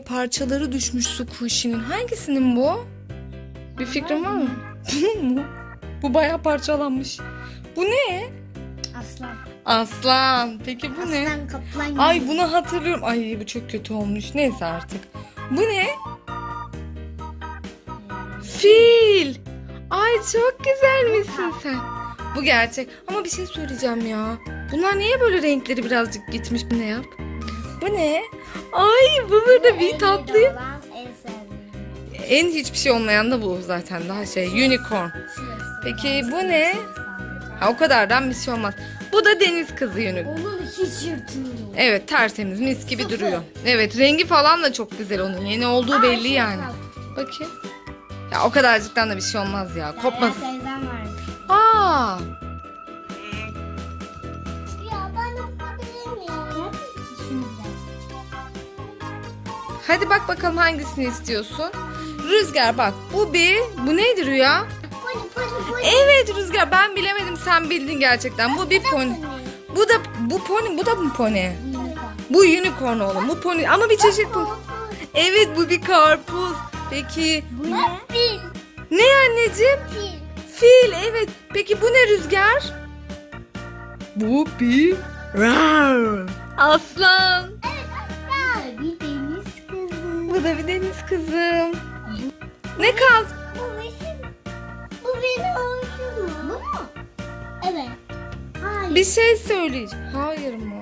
parçaları düşmüş squishy'nin. Hangisinin bu? Bir fikrin var mı? Bu bayağı parçalanmış. Bu ne? Aslan. Aslan. Peki bu ne? Aslan kaplan. Ay bunu hatırlıyorum. Ay bu çok kötü olmuş. Neyse artık. Bu ne? Fil. Ay çok güzelmişsin sen. Bu gerçek. Ama bir şey söyleyeceğim ya. Bunlar niye böyle renkleri birazcık gitmiş? Ne yap? Bu ne? Ay bu burada bir tatlı. En hiçbir şey olmayan da bu zaten. Daha şey unicorn. Peki bu ne? Ha, o kadardan bir şey olmaz. Bu da deniz kızı unicorn. Onun hiç yırtılmıyor. Evet tertemiz mis gibi duruyor. Evet rengi falan da çok güzel onun. Yeni olduğu belli yani. Bakayım. Ya o kadarcıktan da bir şey olmaz ya. Kopmasın. Teyzem varmış. Aa. Ya ben yapabilir miyim? Hadi bak bakalım hangisini istiyorsun. Rüzgar bak. Bu neydi Rüya? Pony. Evet Rüzgar ben bilemedim sen bildin gerçekten. Bu bir pony. Bu da mı pony? Bu unicorn oğlum. Bu pony ama bir çeşit bu. Evet bu bir karpuz. Peki. Bu ne? Fil. Ne anneciğim? Fil. Fil evet. Peki bu ne Rüzgar? Bu bir aslan. Bir deniz kızı. Bu da bir deniz kızım. Ne kaldı? Bu benim hoşum mu? Bu mu? Evet. Hayır. Bir şey söyleyeceğim. Hayır mı?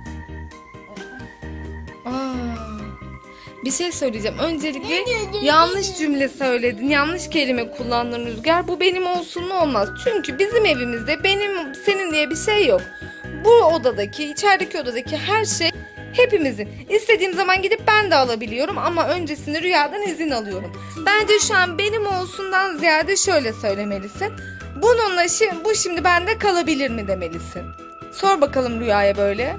Bir şey söyleyeceğim. Öncelikle yanlış cümle söyledin. Yanlış kelime kullandın Rüzgar. Bu benim olsun mu olmaz. Çünkü bizim evimizde benim senin diye bir şey yok. Bu odadaki, içerideki odadaki her şey hepimizin. İstediğim zaman gidip ben de alabiliyorum ama öncesinde Rüya'dan izin alıyorum. Bence şu an benim olsundan ziyade şöyle söylemelisin. Bu şimdi bende kalabilir mi demelisin. Sor bakalım Rüya'ya böyle.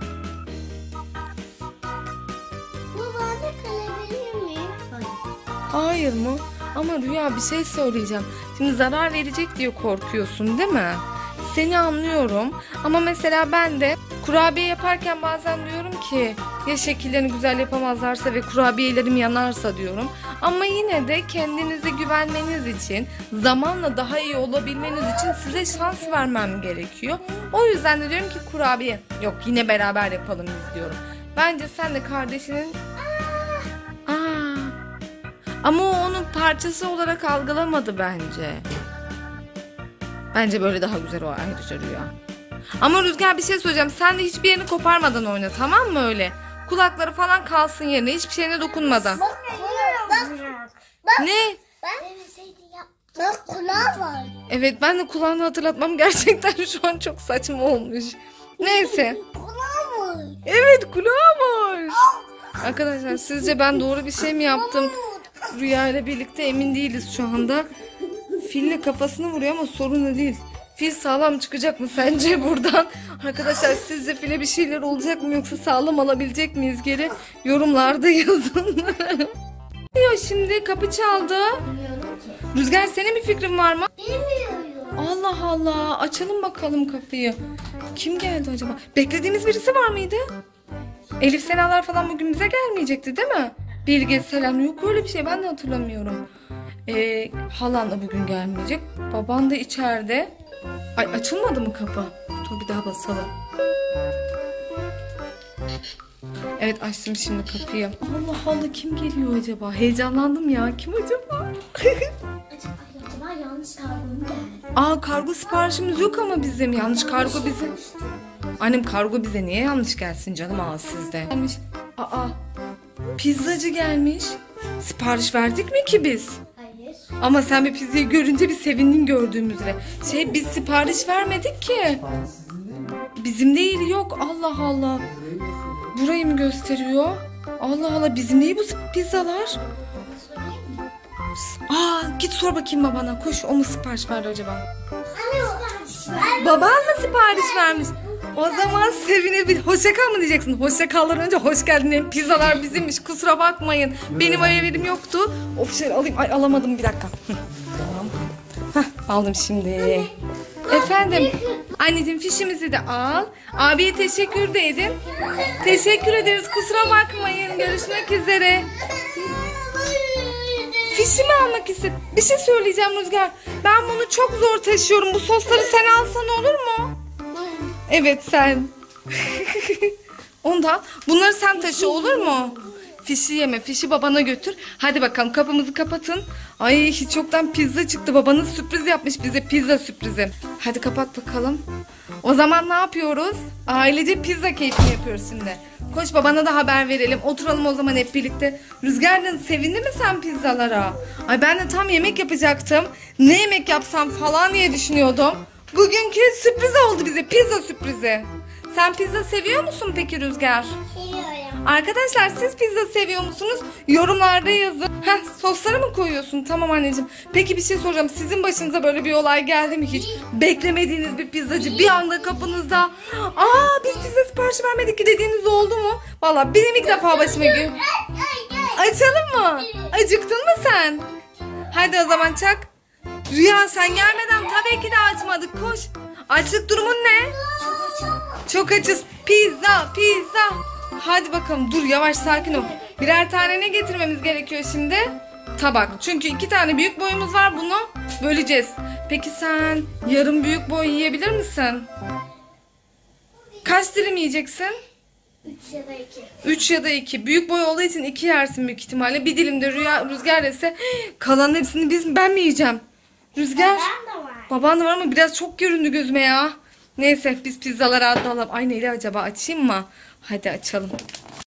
Hayır mı? Ama Rüya bir şey söyleyeceğim. Şimdi zarar verecek diye korkuyorsun değil mi? Seni anlıyorum. Ama mesela ben de kurabiye yaparken bazen diyorum ki ya şekillerini güzel yapamazlarsa ve kurabiyelerim yanarsa diyorum. Ama yine de kendinize güvenmeniz için, zamanla daha iyi olabilmeniz için size şans vermem gerekiyor. O yüzden de diyorum ki kurabiye yok yine beraber yapalım biz diyorum. Bence sen de kardeşinin... Ama o onun parçası olarak algılamadı bence. Bence böyle daha güzel o ayrıca Rüya. Ama Rüzgar bir şey söyleyeceğim. Sen de hiçbir yerini koparmadan oyna tamam mı öyle? Kulakları falan kalsın yerine. Hiçbir şeyine dokunmadan. Bak. Ne? Bak kulağı var. Evet ben de kulağını hatırlatmam gerçekten şu an çok saçma olmuş. Neyse. Kulağı var. Evet kulağı var. Arkadaşlar sizce ben doğru bir şey mi yaptım? Rüya ile birlikte emin değiliz şu anda. Filin kafasını vuruyor ama sorun da değil. Fil sağlam çıkacak mı sence buradan? Arkadaşlar sizce file bir şeyler olacak mı yoksa sağlam alabilecek miyiz geri? Yorumlarda yazın. Şimdi kapı çaldı. Rüzgar senin bir fikrin var mı? Bilmiyorum. Allah Allah açalım bakalım kapıyı. Kim geldi acaba? Beklediğimiz birisi var mıydı? Elif Senalar falan bugün bize gelmeyecekti değil mi? Bilge selam yok öyle bir şey ben de hatırlamıyorum. Halan da bugün gelmeyecek. Baban da içeride. Ay açılmadı mı kapı? Dur bir daha basalım. Evet açtım şimdi kapıyı. Allah Allah kim geliyor acaba? Heyecanlandım ya. Kim acaba? Acaba yanlış kargo mu geldi? Kargo siparişimiz yok ama bizim. Yanlış kargo bize. Annem kargo bize niye yanlış gelsin canım sizde. Gelmiş. Pizzacı gelmiş. Sipariş verdik mi ki biz? Hayır. Ama sen bir pizzayı görünce bir sevindin gördüğümüzde. Biz sipariş vermedik ki. Bizim değil yok. Allah Allah. Burayı mı gösteriyor? Allah Allah bizim değil bu pizzalar. Git sor bakayım babana. Koş o mu sipariş verdi acaba? Baban mı sipariş vermiş? O zaman sevinebilir. Hoşça kal mı diyeceksin? Hoşça kal'dan önce hoş geldin. Pizzalar bizimmiş. Kusura bakmayın. Benim haberim yoktu. Of şöyle alayım. Ay alamadım bir dakika. Tamam. Aldım şimdi. Efendim. Anneciğim fişimizi de al. Abiye teşekkür de edin. Teşekkür ederiz. Kusura bakmayın. Görüşmek üzere. Fişi mi almak istedin? Bir şey söyleyeceğim Rüzgar. Ben bunu çok zor taşıyorum. Bu sosları sen alsan olur mu? Evet sen. Ondan bunları sen taşı olur mu? Fişi yeme. Fişi babana götür. Hadi bakalım kapımızı kapatın. Ay hiç yoktan pizza çıktı. Babanız sürpriz yapmış bize. Pizza sürprizi. Hadi kapat bakalım. O zaman ne yapıyoruz? Ailece pizza keyfini yapıyoruz şimdi. Koş babana da haber verelim. Oturalım o zaman hep birlikte. Rüzgar'ın sevindi mi sen pizzalara? Ay ben de tam yemek yapacaktım. Ne yemek yapsam falan diye düşünüyordum. Bugünkü sürpriz oldu bize. Pizza sürprizi. Sen pizza seviyor musun peki Rüzgar? Seviyorum. Arkadaşlar siz pizza seviyor musunuz? Yorumlarda yazın. Sosları mı koyuyorsun? Tamam anneciğim. Peki bir şey soracağım. Sizin başınıza böyle bir olay geldi mi hiç? Beklemediğiniz bir pizzacı bir anda kapınızda. Biz pizza siparişi vermedik ki dediğiniz oldu mu? Vallahi benim ilk defa başıma geliyor. Açalım mı? Acıktın mı sen? Hadi o zaman çak. Rüya sen gelmeden tabii ki de açmadık. Koş. Açlık durumun ne? Çok açız. Pizza. Hadi bakalım dur yavaş sakin ol. Birer tane ne getirmemiz gerekiyor şimdi? Tabak. Çünkü 2 tane büyük boyumuz var, bunu böleceğiz. Peki sen yarım büyük boy yiyebilir misin? Kaç dilim yiyeceksin? 3 ya da 2. 3 ya da 2. Büyük boy olduğu için 2 yersin büyük ihtimalle. Bir dilimde Rüzgar ise kalan hepsini ben mi yiyeceğim? Rüzgar. Ben de var. Baban da var ama biraz çok göründü gözüme ya. Neyse biz pizzaları alalım. Ay neyle acaba açayım mı? Hadi açalım.